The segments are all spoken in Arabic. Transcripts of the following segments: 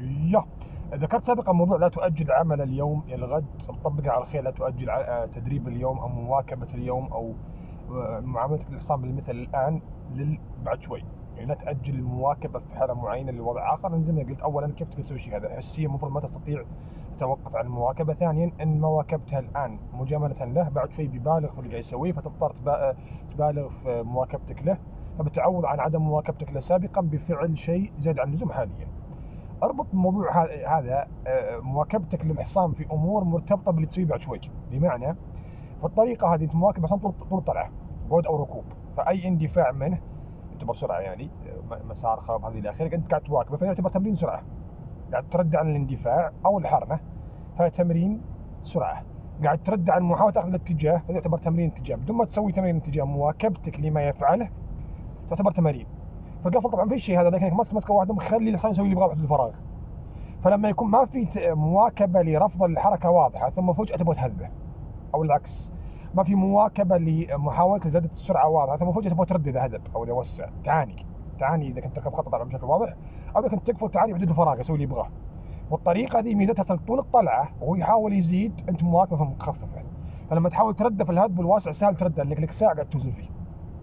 يا ذكرت سابقا موضوع لا تؤجل عمل اليوم الى الغد، نطبقها على الخير. لا تؤجل تدريب اليوم او مواكبه اليوم او معاملتك للحصان بالمثل الان بعد شوي. يعني لا تاجل المواكبه في حاله معينه لوضع اخر. زي ما قلت، اولا كيف تقدر تسوي شيء هذا حسيا، المفروض ما تستطيع تتوقف عن المواكبه. ثانيا ان مواكبتها الان مجامله له، بعد شوي بيبالغ في اللي قاعد يسويه، فتضطر تبالغ في مواكبتك له، فبتعوض عن عدم مواكبتك له سابقا بفعل شيء زاد عن اللزوم حاليا. اربط الموضوع هذا مواكبتك للحصان في امور مرتبطه باللي تسويه بعد شوي. بمعنى في الطريقه هذه انت مواكب حصان طول الطلعه، بعد او ركوب، فاي اندفاع منه يعتبر سرعه، يعني مسار خرب هذه الى اخره، انت قاعد تواكبه فيعتبر تمرين سرعه. قاعد ترد عن الاندفاع او الحرنه فهي تمرين سرعه. قاعد ترد عن محاوله اخذ الاتجاه فيعتبر تمرين اتجاه. بدون ما تسوي تمرين اتجاه، مواكبتك لما يفعله تعتبر تمارين. فالقفل طبعا في الشيء هذا، لكنك ماسك واحده مخلي الحصان يسوي اللي يبغاه بحدود الفراغ. فلما يكون ما في مواكبه لرفض الحركه واضحه ثم فجاه تبغى تهذبه، او العكس، ما في مواكبه لمحاوله زياده السرعه واضحه ثم فجاه تبغى ترد اذا هذب او اذا وسع. تعاني اذا كنت تركب خط طبعا بشكل واضح، او اذا كنت تقفل تعاني بحدود الفراغ يسوي اللي يبغاه. والطريقه هذه ميزتها طول الطلعه وهو يحاول يزيد، انت مواكبه مخففه، فلما تحاول ترده في الهدب الواسع سهل ترده لانك لك ساعه قاعد توزن فيه،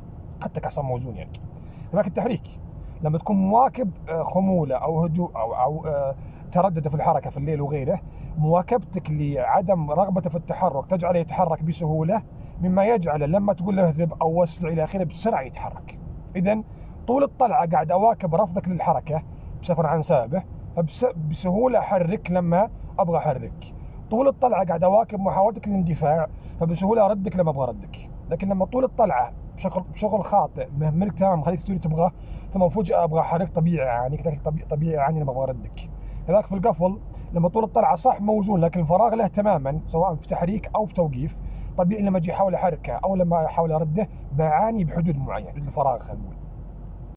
حتى كحصان موزون يعني. لكن التحريك لما تكون مواكب خموله او هدوء او تردد في الحركه في الليل وغيره، مواكبتك لعدم رغبته في التحرك تجعله يتحرك بسهوله، مما يجعل لما تقول له اهذب او وسع الى اخره بسرعه يتحرك. اذا طول الطلعه قاعد اواكب رفضك للحركه بسفر عن سابه، فبسهوله احرك لما ابغى احرك. طول الطلعه قاعد اواكب محاولتك للاندفاع، فبسهوله اردك لما ابغى اردك. لكن لما طول الطلعه بشغل خاطئ مهملك تمام خليك تسوي اللي تبغاه، ثم فجاه ابغى احرك طبيعي اعانيك، طبيعي اعاني لما ابغى اردك. كذلك في القفل لما طول الطلعه صح موزون لكن الفراغ له تماما، سواء في تحريك او في توقيف، طبيعي لما اجي احاول احركه او لما احاول ارده بعاني بحدود معينه، حدود الفراغ خلينا نقول.